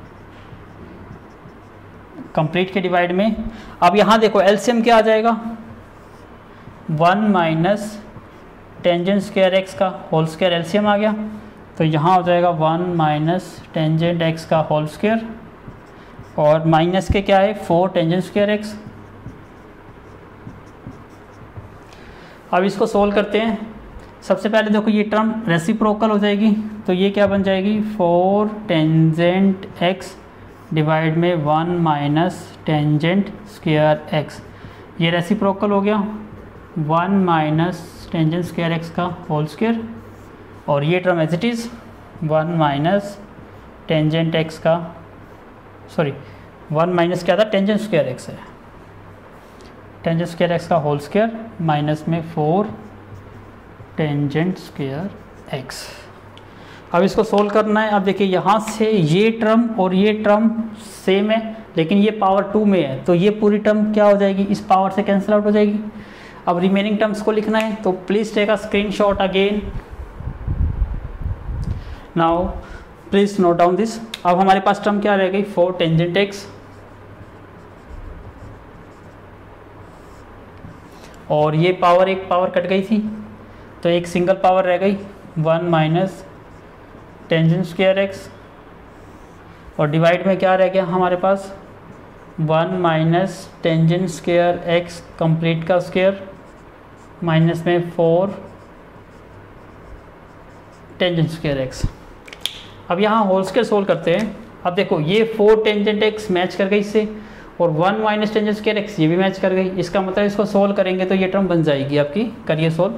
complete के डिवाइड में। अब यहाँ देखो एलसीएम क्या आ जाएगा, one minus tangent square x का होल स्क्वायर एलसीएम आ गया, तो यहाँ हो जाएगा वन माइनस टेंजेंट एक्स का होल स्क्वायर और माइनस के क्या है फोर टेंजेंट स्क्वायर एक्स। अब इसको सोल्व करते हैं। सबसे पहले देखो ये टर्म रेसिप्रोकल हो जाएगी, तो ये क्या बन जाएगी फोर टेंजेंट एक्स डिवाइड में one minus tangent square x, ये रेसिप्रोकल हो गया one minus tangent square x का होल स्क्वायर और ये term as it is one minus tangent x का सॉरी वन माइनस क्या था टेंजेंट स्क्वायर एक्स है, टेंजेंट स्क्वायर एक्स का होल स्क्वायर माइनस में फोर टेंजेंट स्क्वायर एक्स। अब इसको सोल्व करना है। अब देखिए यहाँ से ये टर्म और ये टर्म सेम है लेकिन ये पावर टू में है, तो ये पूरी टर्म क्या हो जाएगी इस पावर से कैंसिल आउट हो जाएगी। अब रिमेनिंग टर्म्स को लिखना है, तो please take a screenshot again. Now please note down this. अब हमारे पास टर्म क्या रह गई फोर टेंजेंट एक्स और ये पावर एक पावर कट गई थी तो एक सिंगल पावर रह गई one minus tangent square x और डिवाइड में क्या रह गया हमारे पास one minus tangent square x complete का स्क्वायर माइनस में फोर टेंजेंट स्क्वायर एक्स। अब यहाँ होल स्क्वायर सोल्व करते हैं। अब देखो ये फोर टेंजेंट एक्स मैच कर गई इससे और one minus tangent square x ये भी मैच कर गई, इसका मतलब इसको सोल्व करेंगे तो ये टर्म बन जाएगी आपकी। करिए solve,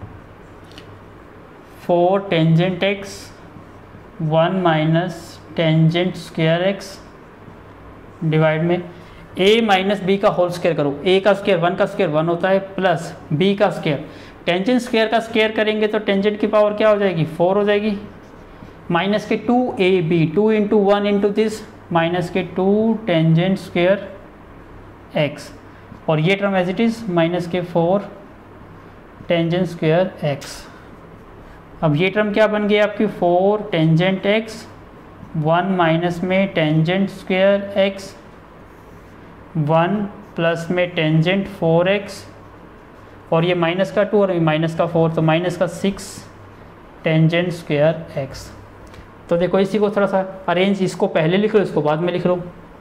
four tangent x one minus tangent square x divide में a माइनस बी का होल स्क्वायर करो, a का स्क्वायर वन का स्क्वायर वन होता है प्लस b का स्क्वायर, टेंजेंट स्क्वायर का स्क्वायर करेंगे तो टेंजेंट की पावर क्या हो जाएगी फोर हो जाएगी, माइनस के two a b two into one into this minus के टू टेंजेंट स्क्वायर एक्स और ये term as it is minus के फोर टेंजेंट स्क्वायर एक्स। अब ये टर्म क्या बन गई आपकी four tangent x one minus में tangent square x one plus में टेंजेंट फोर एक्स और ये माइनस का टू और माइनस का फोर तो माइनस का सिक्स टेंजेंट स्क्वायर एक्स। तो देखो इसी को थोड़ा सा अरेंज, इसको पहले लिख लो इसको बाद में लिख लो।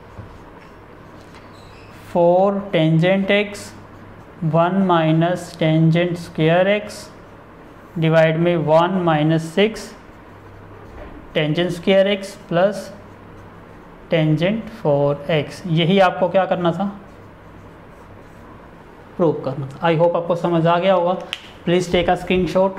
Four tangent x one minus tangent square x divide में one minus six tangent square x plus tangent four x. यही आपको क्या करना था प्रूव करना था। आई होप आपको समझ आ गया होगा। Please take a screenshot.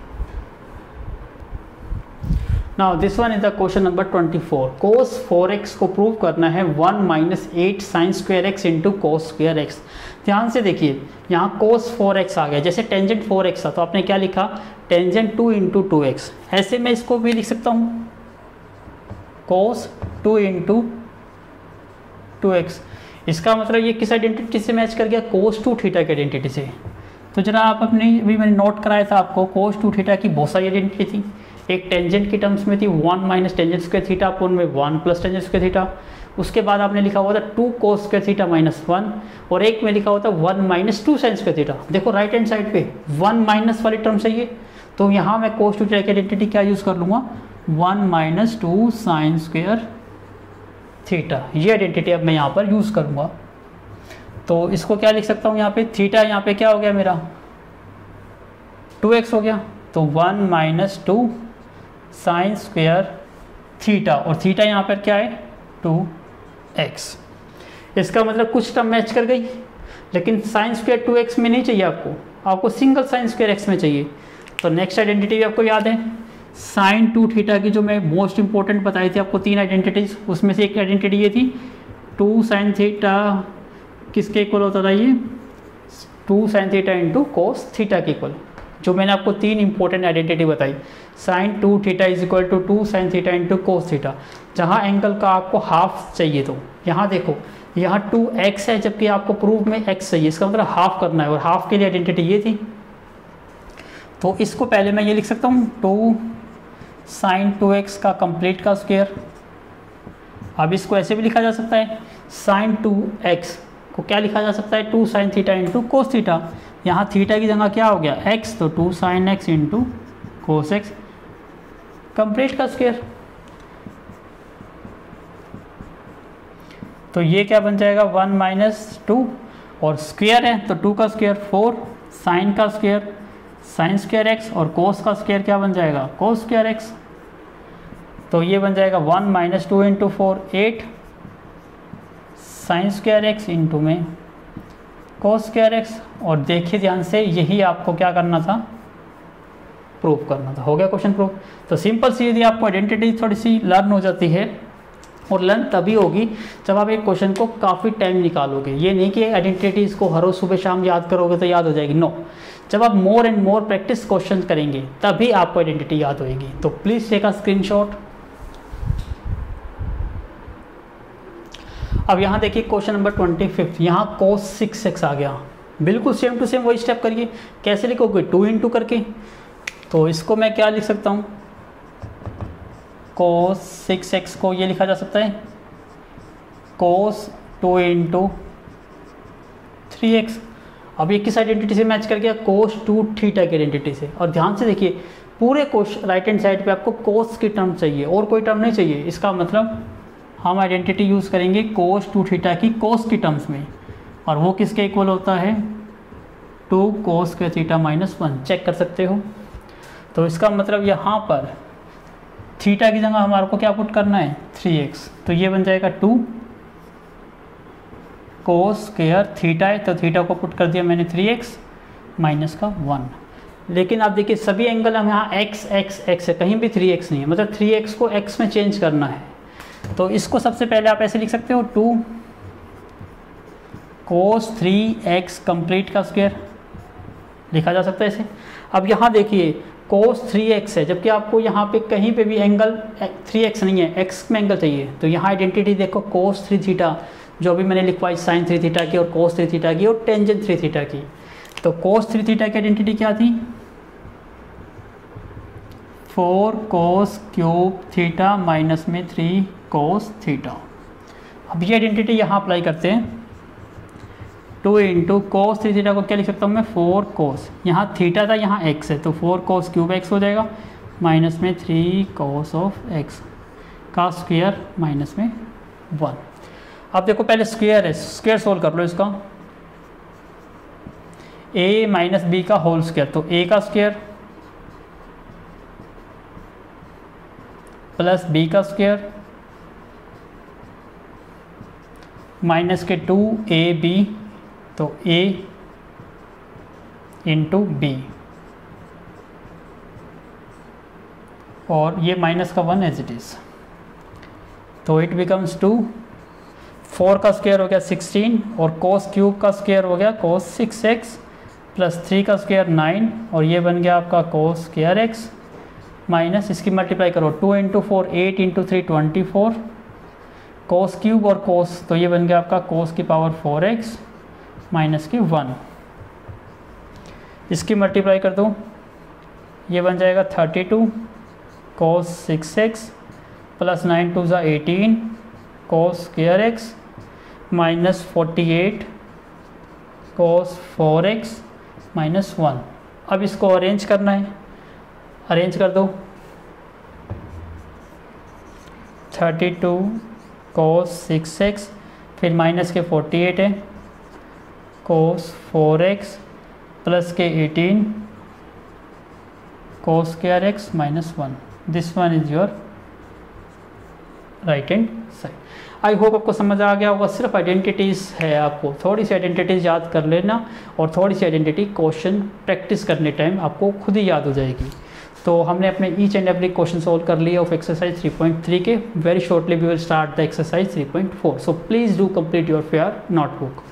Now this one is the question number twenty four. Cos four x को प्रूव करना है one minus eight sine square x into cos square x. ध्यान से देखिए यहाँ कोस फोर एक्स आ गया, जैसे टेंजेंट फोर एक्स था तो आपने क्या लिखा tangent two into two x. ऐसे मैं इसको भी लिख सकता हूँ cos two into two x. इसका मतलब ये किस आइडेंटिटी से मैच कर गया कोस टू थीटा की आइडेंटिटी से। तो जरा आप अपनी अभी मैंने नोट कराया था आपको कोस टू थीटा की बहुत सारी आइडेंटिटी थी। एक टेंजेंट की टर्म्स में थी one minus tangent square theta upon में one plus tangent square theta. उसके बाद आपने लिखा हुआ था two cos square theta minus one और एक में लिखा हुआ था one minus two sine square theta. देखो राइट हैंड साइड पे वन माइनस वाली टर्म चाहिए तो यहाँ मैं कोस टू थीटा की आइडेंटिटी क्या यूज़ कर लूँगा one minus two sine square theta. ये आइडेंटिटी अब मैं यहाँ पर यूज़ करूँगा। तो इसको क्या लिख सकता हूँ यहाँ पे थीटा यहाँ पे क्या हो गया मेरा टू एक्स हो गया तो one minus two sine square theta और थीटा यहाँ पर क्या है टू एक्स। इसका मतलब कुछ टर्म मैच कर गई लेकिन साइन स्क्वायर टू एक्स में नहीं चाहिए आपको, आपको सिंगल साइन स्क्वायर एक्स में चाहिए। तो नेक्स्ट आइडेंटिटी भी आपको याद है साइन टू थीटा की जो मैं मोस्ट इंपॉर्टेंट बताई थी आपको तीन आइडेंटिटीज, उसमें से एक आइडेंटिटी ये थी टू साइन थीटा किसके इक्वल होता था ये two sine theta into cos theta के इक्वल। जो मैंने आपको तीन इंपॉर्टेंट आइडेंटिटी बताई sine two theta is equal to two sine theta into cos theta. जहाँ एंगल का आपको हाफ चाहिए तो यहाँ देखो यहाँ टू एक्स है जबकि आपको प्रूफ में एक्स चाहिए, इसका मतलब हाफ करना है और हाफ के लिए आइडेंटिटी ये थी तो इसको पहले मैं ये लिख सकता हूँ टू साइन टू एक्स का कंप्लीट का स्क्वायर। अब इसको ऐसे भी लिखा जा सकता है, साइन टू एक्स को क्या लिखा जा सकता है, two sine theta into cos theta. यहाँ थीटा की जगह क्या हो गया एक्स, तो two sine x into cos x complete का स्क्वायर। तो ये क्या बन जाएगा वन माइनस टू, और स्क्वायर है तो टू का स्क्वायर फोर, साइन का स्क्वायर साइन स्क्वायर एक्स, और कोस का स्क्वायर क्या बन जाएगा कोस स्क्वायर एक्स। तो ये बन जाएगा one minus two into four eight sine square x into में कोस स्क्वायर एक्स। और देखिए ध्यान से, यही आपको क्या करना था, प्रूफ करना था। हो गया क्वेश्चन प्रूफ। तो सिंपल सी यदि आपको आइडेंटिटी थोड़ी सी लर्न हो जाती है, और लर्न तभी होगी जब आप एक क्वेश्चन को काफ़ी टाइम निकालोगे। ये नहीं कि आइडेंटिटीज़ को हर रोज सुबह शाम याद करोगे तो याद हो जाएगी, नो। जब आप more and more practice question करेंगे तभी आपको आइडेंटिटी याद होएगी। तो प्लीज़ टेक अ स्क्रीनशॉट। अब यहाँ देखिए क्वेश्चन नंबर ट्वेंटी फिफ्थ, यहाँ कोस सिक्स एक्स आ गया। बिल्कुल सेम टू सेम वही स्टेप करिए। कैसे लिखोगे, टू इंटू करके। तो इसको मैं क्या लिख सकता हूँ, कोस सिक्स एक्स को ये लिखा जा सकता है cos two into three x. अब ये किस आइडेंटिटी से मैच कर गया, कोस टू थीटा की आइडेंटिटी से। और ध्यान से देखिए, पूरे कोश राइट हैंड साइड पे आपको कोस की टर्म चाहिए और कोई टर्म नहीं चाहिए। इसका मतलब हम आइडेंटिटी यूज़ करेंगे कोस टू थीटा की कोस की टर्म्स में, और वो किसके इक्वल होता है, टू कोस के थीटा माइनस वन। चेक कर सकते हो। तो इसका मतलब यहाँ पर थीटा की जगह हमारे को क्या पुट करना है, थ्री एक्स। तो ये बन जाएगा टू कोस स्क्वायर थीटा है, तो थीटा को पुट कर दिया मैंने थ्री एक्स माइनस का वन। लेकिन आप देखिए सभी एंगल हम यहाँ एक्स एक्स एक्स है, कहीं भी थ्री एक्स नहीं है, मतलब थ्री एक्स को एक्स में चेंज करना है। तो इसको सबसे पहले आप ऐसे लिख सकते हो, two cos three x complete का स्क्वायर लिखा जा सकता है ऐसे। अब यहाँ देखिए कोस थ्री एक्स है, जबकि आपको यहाँ पे कहीं पे भी एंगल थ्री एक्स नहीं है, एक्स में एंगल चाहिए। तो यहाँ आइडेंटिटी देखो कोस थ्री थीटा, जो भी मैंने लिखवाई साइन थ्री थीटा की और कोस थ्री थीटा की और टेंजेंट थ्री थीटा की। तो कोस थ्री थीटा की आइडेंटिटी क्या थी, four cos cube theta minus में थ्री कोस थीटा। अब ये आइडेंटिटी यहाँ अप्लाई करते हैं, two into cos three theta को क्या लिख सकता हूँ मैं, फोर कोस, यहाँ थीटा था यहाँ एक्स है, तो फोर कोस क्यूब एक्स हो जाएगा माइनस में थ्री कोस ऑफ एक्स का स्क्वायर माइनस में वन। अब देखो पहले स्क्वायर है, स्क्वायर सोल्व कर लो इसका, a माइनस बी का होल स्क्वायर। तो a का स्क्वायर प्लस बी का स्क्वायर माइनस के टू ए बी, तो a इंटू बी, और ये माइनस का वन एज इट इज़। तो इट बिकम्स टू, फोर का स्क्वायर हो गया सिक्सटीन, और कोस क्यूब का स्क्वायर हो गया cos six x, plus three का स्क्वायर नाइन, और ये बन गया आपका कोस स्क्वायर एक्स माइनस, इसकी मल्टीप्लाई करो, two into four eight into three twenty four, cos cube और कोस, तो ये बन गया आपका कोस की पावर फोर एक्स माइनस की वन। इसकी मल्टीप्लाई कर दो, ये बन जाएगा thirty two cos six x plus nine two ज़ा eighteen cos square x minus forty eight cos four x minus one. अब इसको अरेंज करना है, अरेंज कर दो, thirty two cos six x फिर माइनस के फोर्टी एट है, कोस फोर एक्स प्लस के eighteen cos square x minus one. This one is your right hand side. I hope आपको समझ आ गया होगा। सिर्फ आइडेंटिटीज़ है, आपको थोड़ी सी आइडेंटिटीज़ याद कर लेना, और थोड़ी सी आइडेंटिटी क्वेश्चन प्रैक्टिस करने टाइम आपको खुद ही याद हो जाएगी। तो हमने अपने each and every question solve कर लिए of exercise three point three के। Very shortly we will start the exercise three point four, so please do complete your fair notebook.